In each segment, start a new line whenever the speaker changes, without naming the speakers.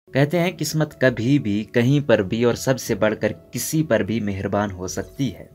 कहते हैं किस्मत कभी भी कहीं पर भी और सबसे बढ़कर किसी पर भी मेहरबान हो सकती है।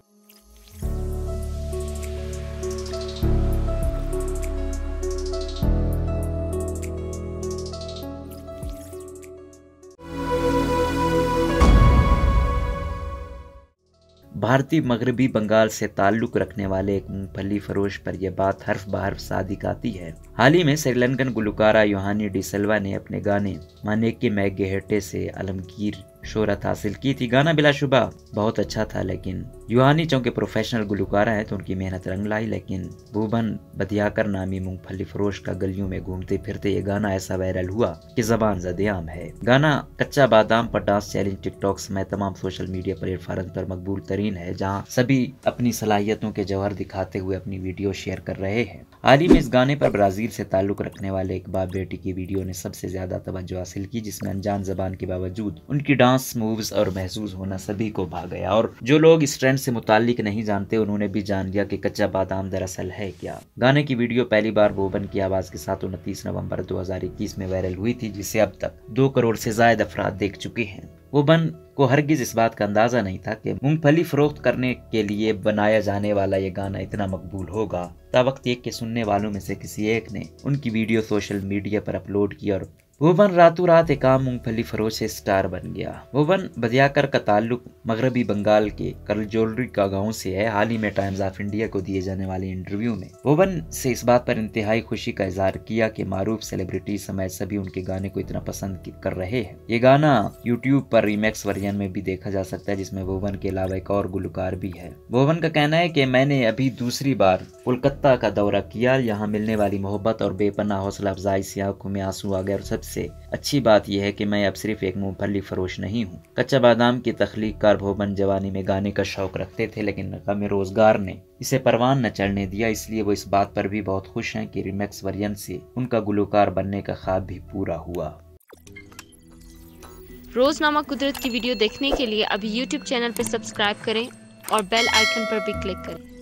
भारतीय मगरबी बंगाल से ताल्लुक रखने वाले एक मूंगफली फरोश पर यह बात हर्फ बहर्फ सादिक आती है। हाल ही में श्रीलंकन गुलकारा योहानी डी सिल्वा ने अपने गाने मानेके मैगेहेटे से आलमगीर शोहरत हासिल की थी। गाना बिलाशुबा बहुत अच्छा था, लेकिन योहानी चूंकि प्रोफेशनल गुलकारा है तो उनकी मेहनत रंग लाई। लेकिन भुवन बदियाकर नामी मूंगफली फरोश का गलियों में घूमते फिरते ये गाना ऐसा वायरल हुआ कि ज़बान ज़द-ए-आम है। गाना कच्चा बादाम पर डांस चैलेंज टिकटॉक समेत तमाम सोशल मीडिया प्लेटफॉर्म पर मकबूल तरीन है, जहाँ सभी अपनी सलाहियतों के जौहर दिखाते हुए अपनी वीडियो शेयर कर रहे हैं। हाल ही में इस गाने पर ब्राजील से ताल्लुक रखने वाले एक बाप बेटी की वीडियो ने सबसे ज्यादा तवज्जो हासिल की, जिसमें अनजान जबान के बावजूद उनकी डांस मूव्स और महसूस होना सभी को भा गया। और जो लोग इस ट्रेंड से मुताल्लिक नहीं जानते उन्होंने भी जान लिया कि कच्चा बादाम दरअसल है क्या। गाने की वीडियो पहली बार भुवन की आवाज के साथ 29 नवंबर 2021 में वायरल हुई थी, जिसे अब तक 2 करोड़ से ज्यादा अफराद देख चुके हैं। भुवन को हरगिज इस बात का अंदाजा नहीं था कि मूंगफली फरोख्त करने के लिए बनाया जाने वाला ये गाना इतना मकबूल होगा। तावक्त एक के सुनने वालों में से किसी एक ने उनकी वीडियो सोशल मीडिया पर अपलोड की और भुवन रातों रात एक आम मूंगफली फरोश से स्टार बन गया। भुवन बदियाकर का ताल्लुक मगरबी बंगाल के करजोलरी का गांव से है। हाल ही में टाइम्स ऑफ इंडिया को दिए जाने वाले इंटरव्यू में भुवन से इस बात पर इंतहाई खुशी का इजहार किया कि मारूफ सेलिब्रिटी समेत सभी उनके गाने को इतना पसंद कर रहे हैं। ये गाना यूट्यूब पर रीमेक्स वर्जन में भी देखा जा सकता है, जिसमें भुवन के अलावा एक और गुलकार भी है। भुवन का कहना है कि मैंने अभी दूसरी बार कोलकाता का दौरा किया। यहाँ मिलने वाली मोहब्बत और बेपनाह हौसला अफजाई से आंखों में आंसू आ गए और सबसे अच्छी बात यह है कि मैं अब सिर्फ एक मूंगफली फरोश नहीं हूँ। कच्चा बादाम की तख्लीककार भुवन जवानी में गाने का शौक रखते थे, लेकिन गम रोजगार ने इसे परवान न चढ़ने दिया। इसलिए वो इस बात पर भी बहुत खुश हैं कि रिमिक्स वर्जन से उनका गुलकार बनने का ख्वाब भी पूरा हुआ।
रोजनामा कुदरत की वीडियो देखने के लिए अभी YouTube चैनल पर सब्सक्राइब करें और बेल आइकन पर भी क्लिक करें।